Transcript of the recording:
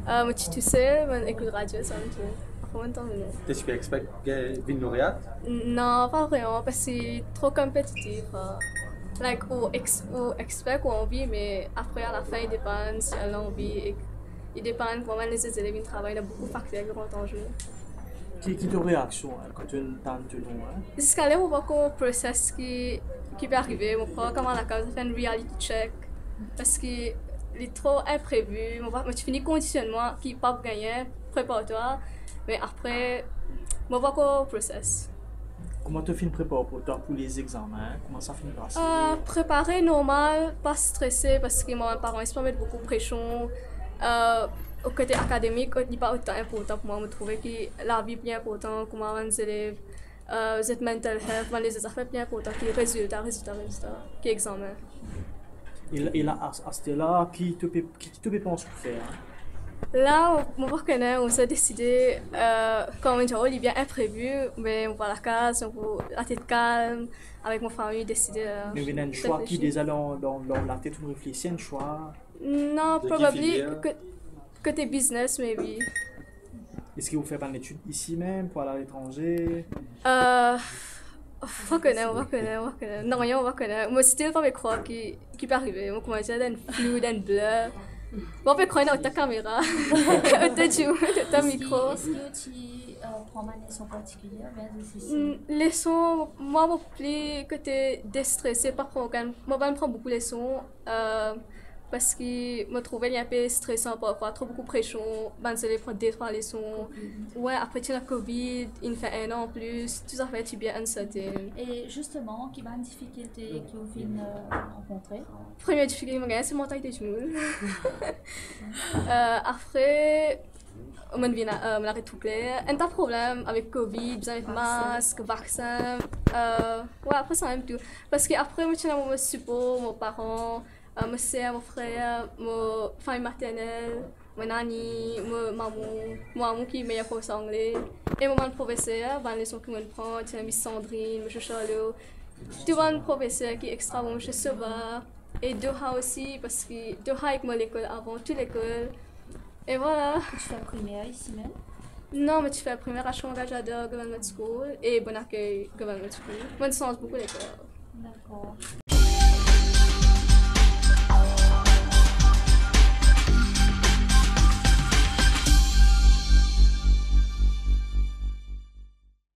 Moi, tu sais, mon écoute radio, ça me dit. Comment t'en venir? Qu'est-ce que tu expectes d'une lauréate? Non, pas vraiment, parce que c'est trop compétitif. Like, ou expect ou envie, mais après, à la fin, il dépend si elle a envie. Et il dépend comment les élèves travaillent. Il y a beaucoup de facteurs qui rentrent en jeu. Qui est ta réaction hein, quand tu entends tout le nom hein? Jusqu'à là, on voit qu'un process qui peut arriver. On prend comment la cause fait un reality check. Parce que est trop imprévu. Tu finis conditionnement qui pas gagner, prépare-toi. Mais après, on voit qu'un process. Comment tu finis préparer pour les examens? Comment ça finit passer? Préparer normal, pas stressé parce que mes parents ils se mettent beaucoup de pression. Au côté académique, il n'est pas autant important pour moi. Je trouve que la vie est bien importante, comment les élèves, cette mental health, les affaires bien importantes, que résultats, que examen. Et là, à ce là qui te pense pour faire? Là, on s'est décidé, quand on est bien imprévu, mais on va à la case, on va la tête calme, avec ma famille, décider. Mais il y a un choix qui déjà dans la tête, on réfléchit, un choix. Non, probablement côté business, maybe. Est-ce que vous faites pas une étude ici même, pour aller à l'étranger? On va connaître. Non, rien, on va connaître. Moi, c'était pas mes croix qui peut arriver. Moi, commençais à être flou, d'un bleu. Bon, on peut croire dans ta caméra, ta micro. Est-ce que tu prends une leçon particulière vers ceci? Leçon, moi, mon plus côté déstressé, par contre, moi, je prends beaucoup de leçons. Parce que je me trouvais un peu stressant parfois, trop beaucoup de pression, je vais prendre 2-3 leçons. Ouais, après tu as la Covid, il fait 1 an en plus, tout ça fait tu bien uncertain. Et justement, quelle est la difficulté que vous venez rencontrer? Première difficulté, c'est mon taille de genoux. Après, on arrête tout clair. Un tas de problèmes avec Covid, besoin de masque, vaccin. Ouais, après ça même tout. Parce qu'après, moi, j'ai mon support, mes parents. Mon sœur, mon frère, ma famille maternelle, mon nanny, ma maman qui est meilleure professeur anglais. Et mon professeur, les leçons que je prends, c'est Miss Sandrine, M. Charlot. Tout mon professeur qui est extra bon, M. Soba. Et Doha aussi, parce que Doha avec moi l'école avant, toute l'école. Et voilà. Tu fais la primaire ici même? Non, mais tu fais la première à Changa, j'adore Government School et Bon Accueil Government School. Moi, je sens beaucoup l'école. D'accord.